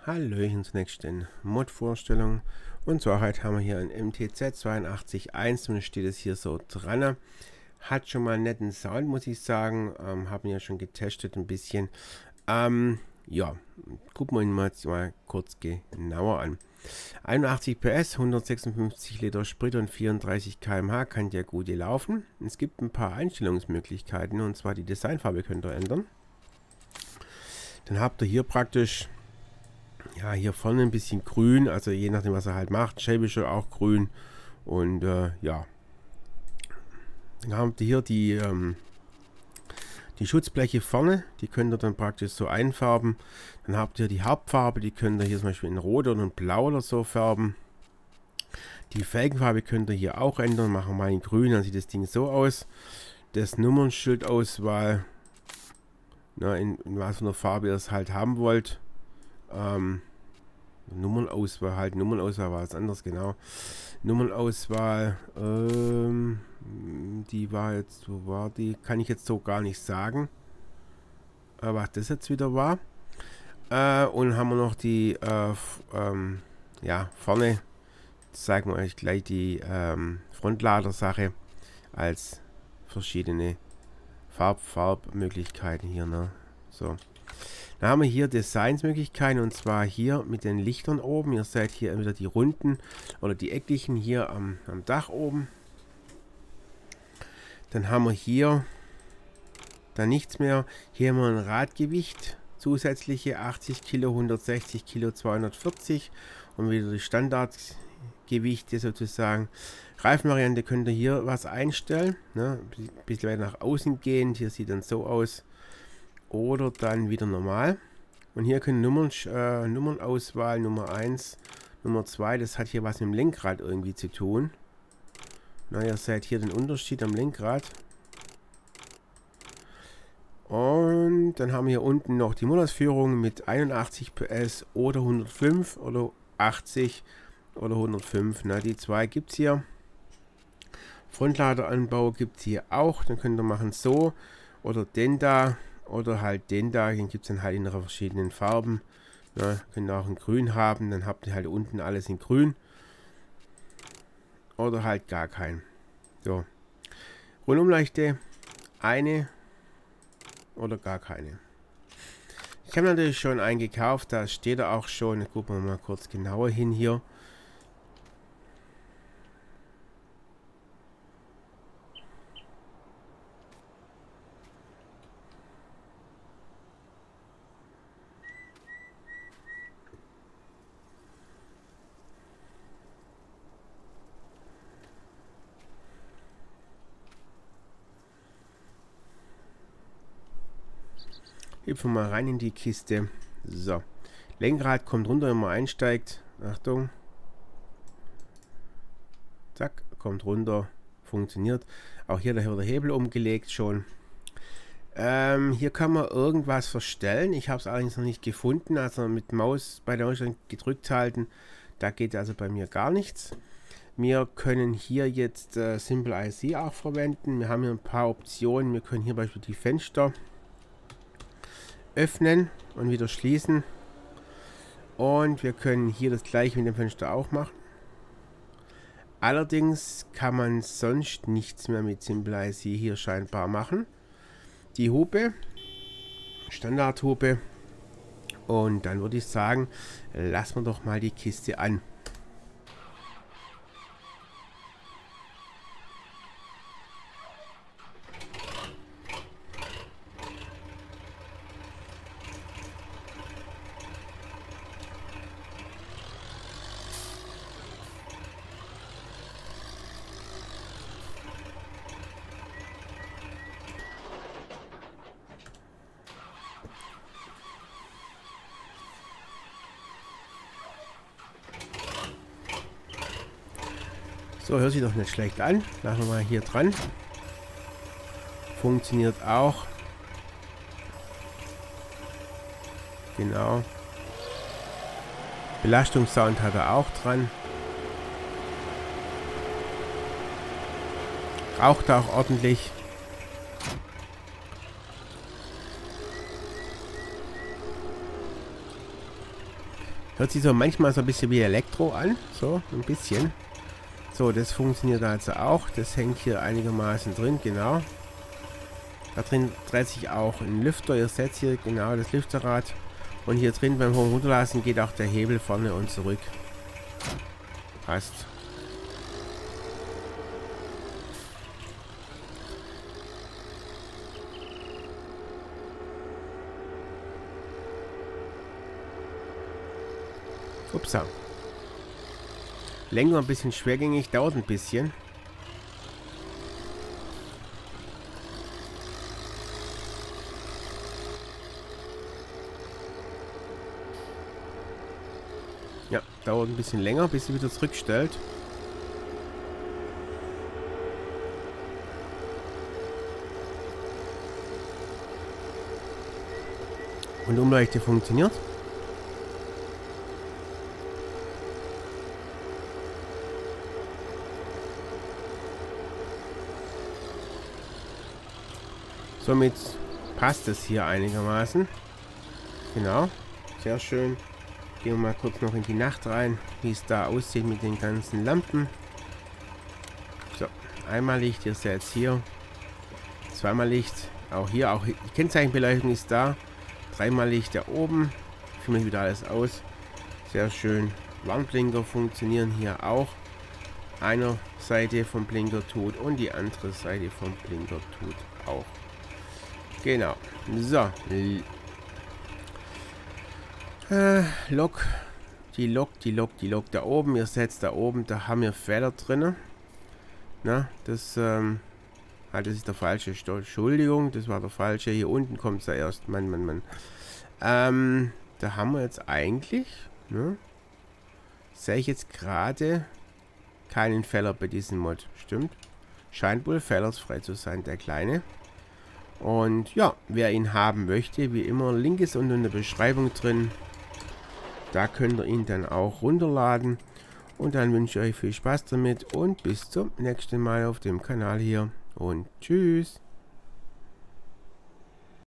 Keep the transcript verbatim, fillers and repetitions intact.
Hallöchen zur nächsten Mod-Vorstellung. Und zwar heute haben wir hier ein M T Z zwei acht eins und steht es hier so dran. Hat schon mal einen netten Sound, muss ich sagen. Ähm, haben ja schon getestet ein bisschen. Ähm, ja, gucken wir ihn mal, jetzt mal kurz genauer an. einundachtzig P S, hundertsechsundfünfzig Liter Sprit und vierunddreißig Kilometer pro Stunde kann der gut laufen. Es gibt ein paar Einstellungsmöglichkeiten, und zwar die Designfarbe könnt ihr ändern. Dann habt ihr hier praktisch, ja, hier vorne ein bisschen grün, also je nachdem, was er halt macht. Scheibe auch grün. Und äh, ja, dann habt ihr hier die, ähm, die Schutzbleche vorne, die könnt ihr dann praktisch so einfärben. Dann habt ihr die Hauptfarbe, die könnt ihr hier zum Beispiel in Rot oder in Blau oder so färben. Die Felgenfarbe könnt ihr hier auch ändern, machen wir mal in grün, dann sieht das Ding so aus. Das Nummernschildauswahl, na, in, in was für einer Farbe ihr es halt haben wollt. Ähm, Nummernauswahl, halt Nummernauswahl war was anderes, genau. Nummernauswahl, ähm, die war jetzt, wo war die? Kann ich jetzt so gar nicht sagen. Aber was das jetzt wieder war. Äh, und haben wir noch die, äh, ähm, ja, vorne, zeigen wir euch gleich die ähm, Frontlader-Sache als verschiedene Farb Farbmöglichkeiten hier, ne? So. Dann haben wir hier Designsmöglichkeiten, und zwar hier mit den Lichtern oben. Ihr seht hier entweder die runden oder die ecklichen hier am, am Dach oben. Dann haben wir hier dann nichts mehr. Hier haben wir ein Radgewicht, zusätzliche achtzig Kilo, hundertsechzig Kilo, zweihundertvierzig und wieder die Standardgewichte sozusagen. Reifenvariante könnt ihr hier was einstellen, ne? Ein bisschen weiter nach außen gehend. Hier sieht dann so aus. Oder dann wieder normal. Und hier können Nummern, äh, Nummernauswahl Nummer eins, Nummer zwei, das hat hier was mit dem Lenkrad irgendwie zu tun. Na, ihr seht hier den Unterschied am Lenkrad. Und dann haben wir hier unten noch die Monatsführung mit einundachtzig P S oder hundertfünf oder achtzig oder hundertfünf. Na, die zwei gibt es hier. Frontladeranbau gibt es hier auch. Dann könnt ihr machen so oder den da. Oder halt den da, den gibt es dann halt in verschiedenen Farben. Ja, könnt ihr auch in grün haben, dann habt ihr halt unten alles in grün. Oder halt gar keinen. So. Rundumleuchte, eine oder gar keine. Ich habe natürlich schon einen gekauft, da steht er auch schon. Gucken wir mal kurz genauer hin hier. Hüpfen wir mal rein in die Kiste. So. Lenkrad kommt runter, wenn man einsteigt. Achtung. Zack, kommt runter. Funktioniert. Auch hier der Hebel umgelegt schon. Ähm, hier kann man irgendwas verstellen. Ich habe es allerdings noch nicht gefunden. Also mit Maus bei der Maus gedrückt halten. Da geht also bei mir gar nichts. Wir können hier jetzt äh, Simple I C auch verwenden. Wir haben hier ein paar Optionen. Wir können hier beispielsweise die Fenster öffnen und wieder schließen. Und wir können hier das gleiche mit dem Fenster auch machen. Allerdings kann man sonst nichts mehr mit Simple I C hier scheinbar machen. Die Hupe, Standardhupe. Und dann würde ich sagen, lassen wir doch mal die Kiste an. So, hört sich doch nicht schlecht an. Machen wir mal hier dran. Funktioniert auch. Genau. Belastungssound hat er auch dran. Raucht auch ordentlich. Hört sich so manchmal so ein bisschen wie Elektro an. So, ein bisschen. So, das funktioniert also auch. Das hängt hier einigermaßen drin, genau. Da drin dreht sich auch ein Lüfter. Ihr seht hier genau das Lüfterrad. Und hier drin beim Hoch- und Runterlassen geht auch der Hebel vorne und zurück. Passt. Upsa. Länger ein bisschen schwergängig, dauert ein bisschen. Ja, dauert ein bisschen länger, bis sie wieder zurückstellt. Und Umleuchte funktioniert. Somit passt es hier einigermaßen. Genau, sehr schön. Gehen wir mal kurz noch in die Nacht rein, wie es da aussieht mit den ganzen Lampen. So, einmal Licht, ihr seht es hier. Zweimal Licht, auch hier, auch die Kennzeichenbeleuchtung ist da. Dreimal Licht da oben. Fühle mich wieder alles aus. Sehr schön. Warnblinker funktionieren hier auch. Eine Seite vom Blinker tut und die andere Seite vom Blinker tut auch. Genau. So. Äh, Lok. Die Lok, die Lok, die Lok da oben. Ihr seht da oben, da haben wir Fehler drin. Na, das, ähm, ah, das ist der falsche. Entschuldigung, das war der falsche. Hier unten kommt es ja erst. Mann, Mann, Mann. Ähm, da haben wir jetzt eigentlich, ne? Sehe ich jetzt gerade keinen Fehler bei diesem Mod. Stimmt? Scheint wohl fehlerfrei zu sein, der kleine. Und ja, wer ihn haben möchte, wie immer, Link ist unten in der Beschreibung drin. Da könnt ihr ihn dann auch runterladen. Und dann wünsche ich euch viel Spaß damit und bis zum nächsten Mal auf dem Kanal hier. Und tschüss.